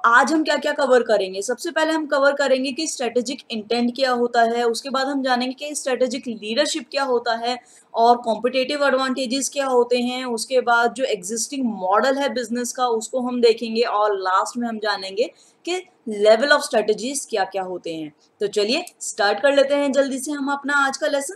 आज हम क्या क्या कवर करेंगे। सबसे पहले हम कवर करेंगे कि स्ट्रेटेजिक इंटेंट क्या होता है, उसके बाद हम जानेंगे कि स्ट्रेटेजिक लीडरशिप क्या होता है और कॉम्पिटिटिव एडवांटेजेस क्या होते हैं। उसके बाद जो एग्जिस्टिंग मॉडल है बिजनेस का उसको हम देखेंगे और लास्ट में हम जानेंगे कि लेवल ऑफ स्ट्रेटेजीज क्या क्या होते हैं। तो चलिए स्टार्ट कर लेते हैं जल्दी से हम अपना आज का लेसन।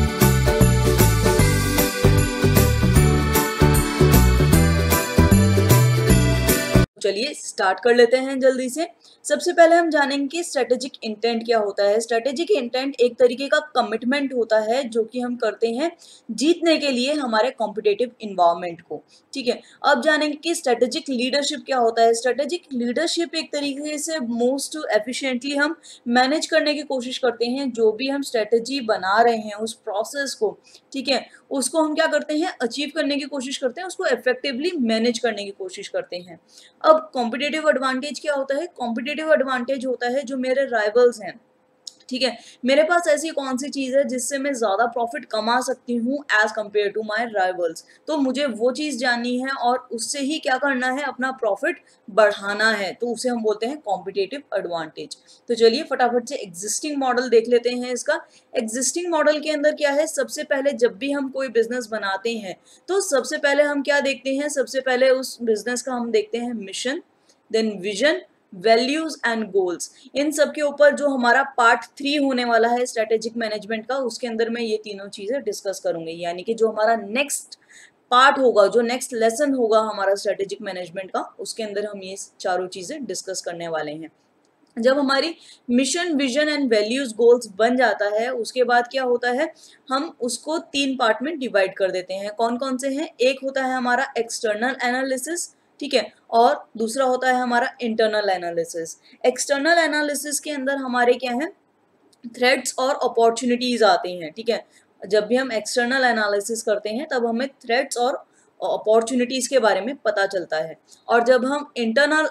चलिए स्टार्ट कर लेते हैं जल्दी से। सबसे पहले हम जानेंगे कि स्ट्रेटेजिक इंटेंट क्या होता है। स्ट्रेटेजिक इंटेंट एक तरीके का कमिटमेंट होता है जो कि हम करते हैं जीतने के लिए हमारे कॉम्पिटिटिव इन्वायरमेंट को। ठीक है, अब जानेंगे कि स्ट्रेटेजिक लीडरशिप क्या होता है। स्ट्रेटेजिक लीडरशिप एक तरीके से मोस्ट एफिशिएंटली हम मैनेज करने की कोशिश करते हैं जो भी हम स्ट्रेटेजी बना रहे हैं उस प्रोसेस को। ठीक है, उसको हम क्या करते हैं, अचीव करने की कोशिश करते हैं, उसको इफेक्टिवली मैनेज करने की कोशिश करते हैं। अब कॉम्पिटिटिव एडवांटेज क्या होता है। कॉम्पिटिटिव एडवांटेज होता है जो मेरे राइवल्स हैं, ठीक है, मेरे पास ऐसी कौन सी चीज है जिससे मैं ज्यादा प्रॉफिट कमा सकती हूँ as compare to my rivals. तो मुझे वो चीज जाननी है और उससे ही क्या करना है, अपना प्रॉफिट बढ़ाना है, तो उसे हम बोलते हैं कॉम्पिटिटिव एडवांटेज। तो चलिए फटाफट से एग्जिस्टिंग मॉडल देख लेते हैं इसका। एग्जिस्टिंग मॉडल के अंदर क्या है, सबसे पहले जब भी हम कोई बिजनेस बनाते हैं तो सबसे पहले हम क्या देखते हैं, सबसे पहले उस बिजनेस का हम देखते हैं mission, then vision, values and goals. इन सब के ऊपर जो हमारा पार्ट 3 होने वाला है स्ट्रेटेजिक मैनेजमेंट का, उसके अंदर मैं ये तीनों चीजें डिस्कस करूंगी। यानी कि जो हमारा नेक्स्ट पार्ट होगा, जो नेक्स्ट लेसन होगा हमारा स्ट्रेटेजिक मैनेजमेंट का, उसके अंदर हम ये चारों चीजें डिस्कस करने वाले हैं। जब हमारी mission, vision and values, goals बन जाता है उसके बाद क्या होता है, हम उसको 3 पार्ट में डिवाइड कर देते हैं। कौन कौन से हैं, एक होता है हमारा एक्सटर्नल एनालिसिस, ठीक है, और दूसरा होता है हमारा इंटरनल एनालिसिस। एक्सटर्नल एनालिसिस के अंदर हमारे क्या है, थ्रेड्स और अपॉर्चुनिटीज आते हैं। ठीक है, जब भी हम एक्सटर्नल एनालिसिस करते हैं तब हमें थ्रेड्स और अपॉर्चुनिटीज के बारे में पता चलता है। और जब हम इंटरनल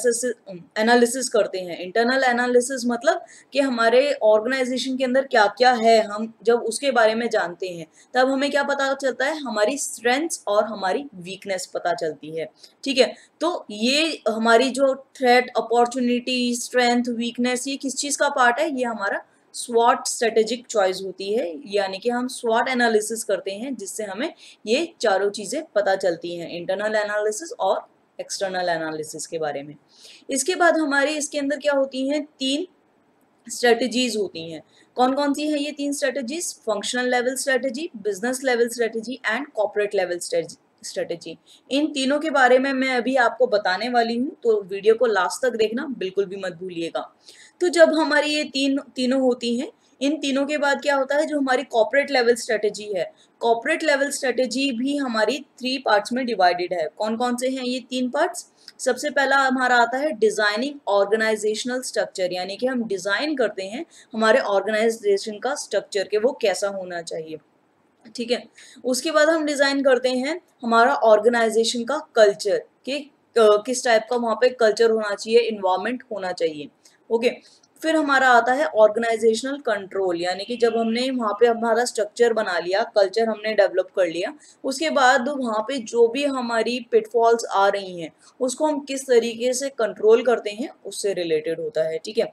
एनालिसिस करते हैं, इंटरनल एनालिसिस मतलब कि हमारे ऑर्गेनाइजेशन के अंदर क्या क्या है, हम जब उसके बारे में जानते हैं तब हमें क्या पता चलता है, हमारी स्ट्रेंथ्स और हमारी वीकनेस पता चलती है। ठीक है, तो ये हमारी जो थ्रेट, अपॉर्चुनिटी, स्ट्रेंथ, वीकनेस, ये किस चीज का पार्ट है, ये हमारा स्वॉट स्ट्रेटेजिक चॉइस होती है। यानी कि हम स्वॉट एनालिसिस करते हैं जिससे हमें ये चारों चीजें पता चलती हैं, इंटरनल एनालिसिस और एक्सटर्नल एनालिसिस के बारे में। इसके बाद हमारे इसके अंदर क्या होती हैं, 3 स्ट्रेटजीज होती हैं। कौन कौन सी है ये 3 strategies, functional level strategy, business level strategy and corporate level strategy. इन तीनों के बारे में मैं अभी आपको बताने वाली हूँ, तो वीडियो को लास्ट तक देखना, बिल्कुल भी मत भूलिएगा। तो जब हमारी ये तीनों होती हैं, इन तीनों के बाद क्या होता है, जो हमारी कॉर्पोरेट लेवल स्ट्रेटजी है, कॉर्पोरेट लेवल स्ट्रेटजी भी हमारी 3 पार्ट्स में डिवाइडेड है। कौन कौन से हैं ये 3 पार्ट्स, सबसे पहला हमारा आता है डिजाइनिंग ऑर्गेनाइजेशनल स्ट्रक्चर, यानी कि हम डिजाइन करते हैं हमारे ऑर्गेनाइजेशन का स्ट्रक्चर के वो कैसा होना चाहिए। ठीक है, उसके बाद हम डिजाइन करते हैं हमारा ऑर्गेनाइजेशन का कल्चर कि किस टाइप का वहाँ पे कल्चर होना चाहिए, इन्वायरमेंट होना चाहिए। ओके, फिर हमारा आता है ऑर्गेनाइजेशनल कंट्रोल, यानी कि जब हमने वहाँ पे हमारा स्ट्रक्चर बना लिया, कल्चर हमने डेवलप कर लिया, उसके बाद वहाँ पे जो भी हमारी पिटफॉल्स आ रही हैं उसको हम किस तरीके से कंट्रोल करते हैं, उससे रिलेटेड होता है। ठीक है,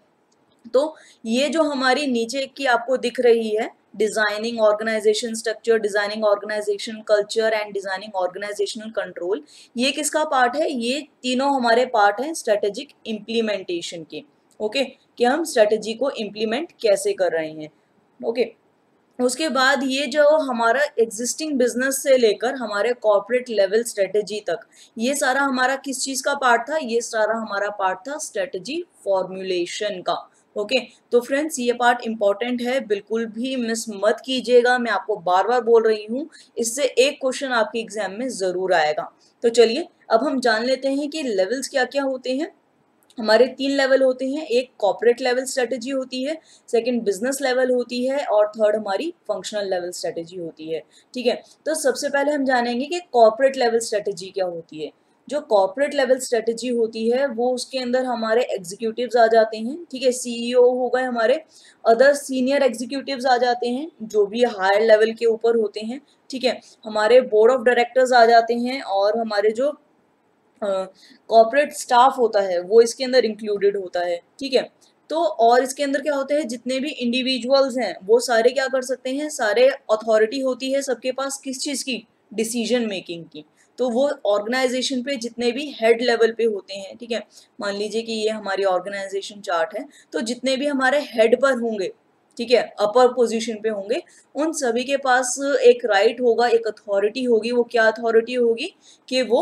तो ये जो हमारी नीचे की आपको दिख रही है, designing organisation structure, designing organisation culture and designing organisational control, ये किसका पार्ट है, ये तीनों हमारे पार्ट हैं स्ट्रेटेजिक इम्प्लीमेंटेशन के। ओके, कि हम स्ट्रेटेजी को इम्प्लीमेंट कैसे कर रहे हैं। ओके, उसके बाद ये जो हमारा एग्जिस्टिंग बिजनेस से लेकर हमारे कॉर्पोरेट लेवल स्ट्रेटेजी तक, ये सारा हमारा किस चीज का पार्ट था, ये सारा हमारा पार्ट था स्ट्रेटेजी फॉर्मुलेशन का। ओके, तो फ्रेंड्स ये पार्ट इंपॉर्टेंट है, बिल्कुल भी मिस मत कीजिएगा, मैं आपको बार बार बोल रही हूँ, इससे एक क्वेश्चन आपके एग्जाम में जरूर आएगा। तो चलिए अब हम जान लेते हैं कि लेवल्स क्या क्या होते हैं। हमारे 3 लेवल होते हैं, एक कॉर्पोरेट लेवल स्ट्रेटेजी होती है, सेकंड बिजनेस लेवल होती है और थर्ड हमारी फंक्शनल लेवल स्ट्रेटेजी होती है। ठीक है, तो सबसे पहले हम जानेंगे कि कॉर्पोरेट लेवल स्ट्रेटेजी क्या होती है। जो कॉर्पोरेट लेवल स्ट्रेटेजी होती है वो उसके अंदर हमारे एग्जीक्यूटिव्स आ जाते हैं। ठीक है, सीईओ हो गए हमारे, अदर सीनियर एग्जीक्यूटिव्स आ जाते हैं जो भी हायर लेवल के ऊपर होते हैं। ठीक है, हमारे बोर्ड ऑफ डायरेक्टर्स आ जाते हैं और हमारे जो कॉर्पोरेट स्टाफ होता है वो इसके अंदर इंक्लूडेड होता है, ठीक है। तो और इसके अंदर क्या होता है, जितने भी इंडिविजुअल्स हैं वो सारे क्या कर सकते हैं, सारे अथॉरिटी होती है सबके पास किस चीज़ की, डिसीजन मेकिंग की। तो वो ऑर्गेनाइजेशन पे जितने भी हेड लेवल पे होते हैं, ठीक है, मान लीजिए कि ये हमारी ऑर्गेनाइजेशन चार्ट है, तो जितने भी हमारे हेड पर होंगे, ठीक है, अपर पोजीशन पे होंगे, उन सभी के पास एक राइट होगा, एक अथॉरिटी होगी। वो क्या अथॉरिटी होगी कि वो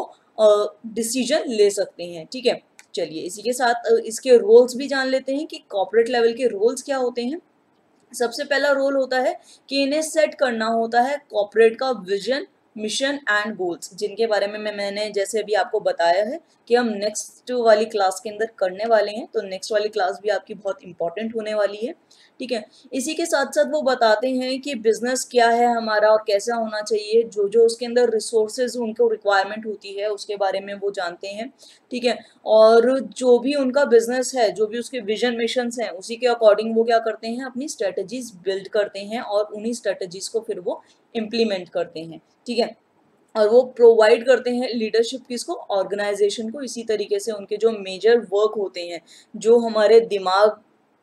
डिसीजन ले सकते हैं, ठीक है। चलिए इसी के साथ इसके रोल्स भी जान लेते हैं कि कॉर्पोरेट लेवल के रोल्स क्या होते हैं। सबसे पहला रोल होता है कि इन्हें सेट करना होता है कॉर्पोरेट का विजन, मिशन एंड गोल्स, जिनके बारे में मैंने जैसे अभी आपको बताया है कि हम नेक्स्ट वाली क्लास के अंदर करने वाले हैं। तो नेक्स्ट वाली क्लास भी आपकी बहुत इंपॉर्टेंट होने वाली है, ठीक है। इसी के साथ साथ वो बताते हैं कि बिजनेस क्या है हमारा और कैसा होना चाहिए, जो जो उसके अंदर रिसोर्सेज उनको रिक्वायरमेंट होती है उसके बारे में वो जानते हैं, ठीक है। और जो भी उनका बिजनेस है, जो भी उसके विजन मिशंस हैं, उसी के अकॉर्डिंग वो क्या करते हैं, अपनी स्ट्रेटजीज बिल्ड करते हैं और उन्हीं स्ट्रेटजीज को फिर वो इम्प्लीमेंट करते हैं, ठीक है। और वो प्रोवाइड करते हैं लीडरशिप किसको, ऑर्गेनाइजेशन को। इसी तरीके से उनके जो मेजर वर्क होते हैं, जो हमारे दिमाग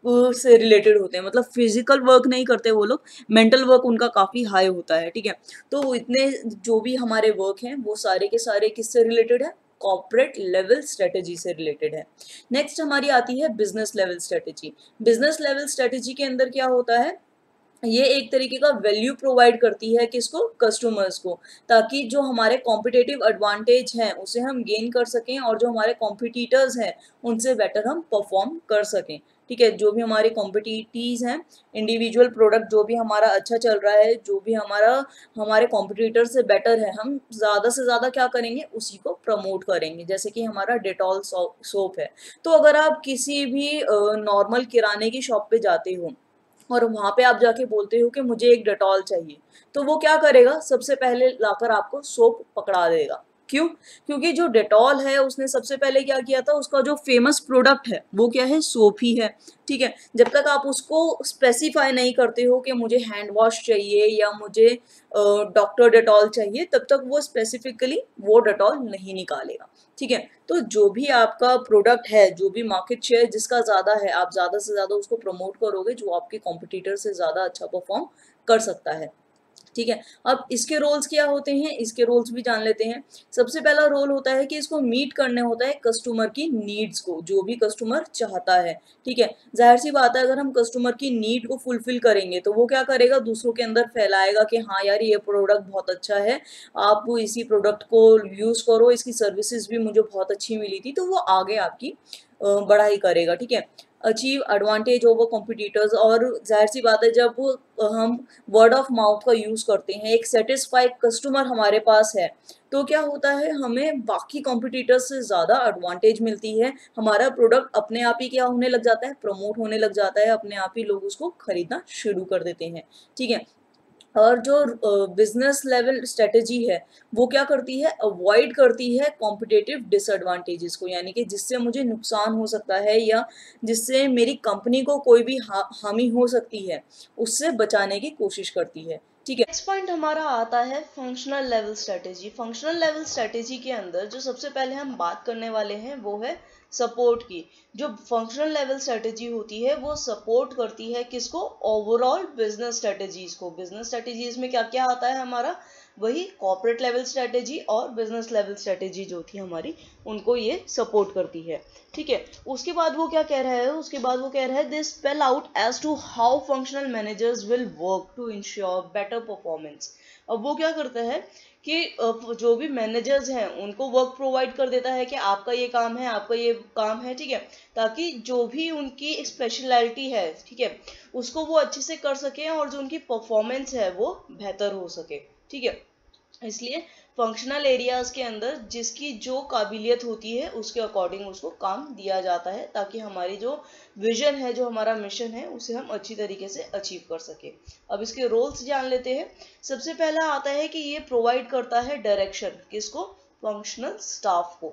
से रिलेटेड होते हैं, मतलब फिजिकल वर्क नहीं करते वो लोग, मेंटल वर्क उनका काफ़ी हाई होता है, ठीक है। तो वो इतने जो भी हमारे वर्क हैं वो सारे के सारे किससे रिलेटेड है, कॉर्पोरेट लेवल स्ट्रेटेजी से रिलेटेड है। नेक्स्ट हमारी आती है business level strategy. Business level strategy के अंदर क्या होता है, ये एक तरीके का वैल्यू प्रोवाइड करती है किसको, कस्टमर्स को, ताकि जो हमारे कॉम्पिटिटिव एडवांटेज हैं उसे हम गेन कर सकें और जो हमारे कॉम्पिटिटर्स हैं उनसे बेटर हम परफॉर्म कर सकें, ठीक है। जो भी हमारे कॉम्पिटिटीज हैं, इंडिविजुअल प्रोडक्ट जो भी हमारा अच्छा चल रहा है, जो भी हमारा हमारे कॉम्पिटिटर से बेटर है, हम ज़्यादा से ज़्यादा क्या करेंगे, उसी को प्रमोट करेंगे। जैसे कि हमारा डेटॉल सोप है, तो अगर आप किसी भी नॉर्मल किराने की शॉप पे जाते हो और वहां पे आप जाके बोलते हो कि मुझे एक डेटॉल चाहिए, तो वो क्या करेगा, सबसे पहले लाकर आपको सोप पकड़ा देगा। क्यों? क्योंकि जो डेटॉल है उसने सबसे पहले क्या किया था, उसका जो फेमस प्रोडक्ट है वो क्या है, सोप ही है, ठीक है। जब तक आप उसको स्पेसिफाई नहीं करते हो कि मुझे हैंड वॉश चाहिए या मुझे डॉक्टर डेटॉल चाहिए, तब तक वो स्पेसिफिकली वो डेटॉल नहीं निकालेगा, ठीक है। तो जो भी आपका प्रोडक्ट है, जो भी मार्केट शेयर जिसका ज़्यादा है, आप ज़्यादा से ज़्यादा उसको प्रमोट करोगे जो आपके कॉम्पिटिटर से ज़्यादा अच्छा परफॉर्म कर सकता है, ठीक है। अब इसके रोल्स क्या होते हैं, इसके रोल्स भी जान लेते हैं। सबसे पहला रोल होता है कि इसको मीट करने होता है कस्टमर की नीड्स को, जो भी कस्टमर चाहता है, ठीक है। जाहिर सी बात है, अगर हम कस्टमर की नीड को फुलफिल करेंगे तो वो क्या करेगा, दूसरों के अंदर फैलाएगा कि हाँ यार ये प्रोडक्ट बहुत अच्छा है, आप इसी प्रोडक्ट को यूज़ करो, इसकी सर्विसेज भी मुझे बहुत अच्छी मिली थी, तो वो आगे आपकी बढ़ाई करेगा, ठीक है। अचीव एडवांटेज ओवर कॉम्पिटिटर्स, और जाहिर सी बात है जब हम वर्ड ऑफ माउथ का यूज़ करते हैं, एक सेटिस्फाइड कस्टमर हमारे पास है, तो क्या होता है, हमें बाकी कॉम्पिटिटर्स से ज़्यादा एडवांटेज मिलती है। हमारा प्रोडक्ट अपने आप ही क्या होने लग जाता है, प्रमोट होने लग जाता है, अपने आप ही लोग उसको खरीदना शुरू कर देते हैं, ठीक है। और जो बिजनेस लेवल स्ट्रेटेजी है वो क्या करती है, अवॉइड करती है कॉम्पिटिटिव डिसएडवांटेजेस को, यानी कि जिससे मुझे नुकसान हो सकता है या जिससे मेरी कंपनी को कोई भी हानि हो सकती है, उससे बचाने की कोशिश करती है, ठीक है। नेक्स्ट पॉइंट हमारा आता है functional level strategy. Functional level strategy के अंदर जो सबसे पहले हम बात करने वाले हैं वो है सपोर्ट की। जो फंक्शनल लेवल स्ट्रेटेजी होती है वो सपोर्ट करती है किसको, ओवरऑल बिजनेस स्ट्रेटेजीज को। बिजनेस स्ट्रेटेजीज में क्या क्या आता है हमारा, वही कॉर्पोरेट लेवल स्ट्रेटेजी और बिजनेस लेवल स्ट्रेटेजी जो थी हमारी, उनको ये सपोर्ट करती है, ठीक है। उसके बाद वो क्या कह रहा है, उसके बाद वो कह रहा है, they spell out as to how functional managers will work to ensure better performance. अब वो क्या करता है कि जो भी मैनेजर्स हैं उनको वर्क प्रोवाइड कर देता है कि आपका ये काम है, आपका ये काम है, ठीक है, ताकि जो भी उनकी स्पेशलिटी है, ठीक है, उसको वो अच्छे से कर सके और जो उनकी परफॉर्मेंस है वो बेहतर हो सके, ठीक है। इसलिए फंक्शनल एरियाज के अंदर जिसकी जो काबिलियत होती है उसके अकॉर्डिंग उसको काम दिया जाता है, ताकि हमारी जो विजन है, जो हमारा मिशन है, उसे हम अच्छी तरीके से अचीव कर सके। अब इसके रोल्स जान लेते हैं। सबसे पहला आता है कि ये प्रोवाइड करता है डायरेक्शन, किसको, फंक्शनल स्टाफ को,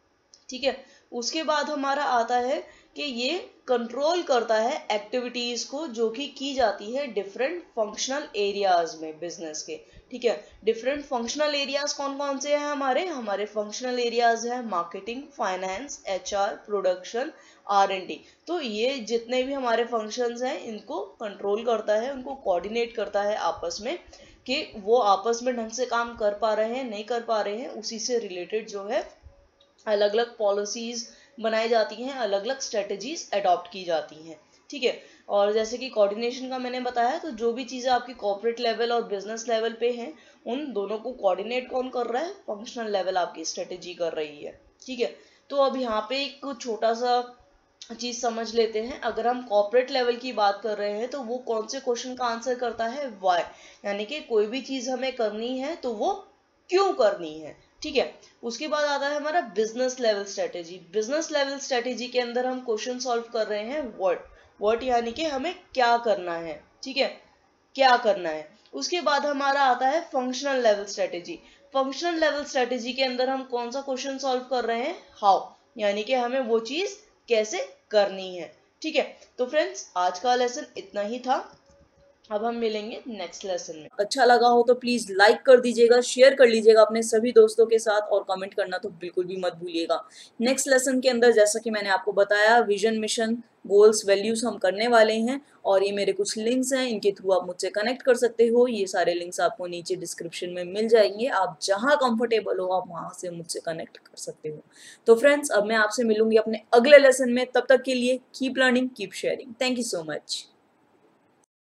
ठीक है। उसके बाद हमारा आता है कि ये कंट्रोल करता है एक्टिविटीज को जो कि की जाती है डिफरेंट फंक्शनल एरियाज में बिजनेस के, ठीक है। डिफरेंट फंक्शनल एरियाज कौन कौन से हैं हमारे फंक्शनल एरियाज है marketing, finance, HR, production, R&D। तो ये जितने भी हमारे फंक्शंस हैं इनको कंट्रोल करता है, उनको कोऑर्डिनेट करता है आपस में, कि वो आपस में ढंग से काम कर पा रहे हैं नहीं कर पा रहे हैं। उसी से रिलेटेड जो है अलग अलग पॉलिसीज बनाई जाती हैं, अलग अलग स्ट्रेटजीज अडॉप्ट की जाती हैं, ठीक है। और जैसे कि कोऑर्डिनेशन का मैंने बताया, तो जो भी चीज़ें आपकी कॉर्पोरेट लेवल और बिजनेस लेवल पे हैं उन दोनों को कोऑर्डिनेट कौन कर रहा है, फंक्शनल लेवल आपकी स्ट्रेटजी कर रही है, ठीक है। तो अब यहाँ पे एक छोटा सा चीज समझ लेते हैं। अगर हम कॉर्पोरेट लेवल की बात कर रहे हैं तो वो कौन से क्वेश्चन का आंसर करता है, वाई, यानी कि कोई भी चीज हमें करनी है तो वो क्यों करनी है, ठीक है। उसके बाद आता है हमारा business level strategy. Business level strategy के अंदर हम क्वेश्चन सॉल्व कर रहे हैं व्हाट यानी कि हमें क्या करना है, ठीक है, क्या करना है। उसके बाद हमारा आता है functional level strategy. Functional level strategy के अंदर हम कौन सा क्वेश्चन सॉल्व कर रहे हैं, हाउ, यानी कि हमें वो चीज कैसे करनी है, ठीक है। तो फ्रेंड्स आज का लेसन इतना ही था, अब हम मिलेंगे नेक्स्ट लेसन में। अच्छा लगा हो तो प्लीज लाइक कर दीजिएगा, शेयर कर लीजिएगा अपने सभी दोस्तों के साथ, और कमेंट करना तो बिल्कुल भी मत भूलिएगा। नेक्स्ट लेसन के अंदर जैसा कि मैंने आपको बताया, विजन, मिशन, गोल्स, वैल्यूज हम करने वाले हैं, और ये मेरे कुछ लिंक्स हैं, इनके थ्रू आप मुझसे कनेक्ट कर सकते हो। ये सारे लिंक्स आपको नीचे डिस्क्रिप्शन में मिल जाएंगे, आप जहां कंफर्टेबल हो आप वहां से मुझसे कनेक्ट कर सकते हो। तो फ्रेंड्स अब मैं आपसे मिलूंगी अपने अगले लेसन में, तब तक के लिए keep learning, keep sharing. Thank you so much.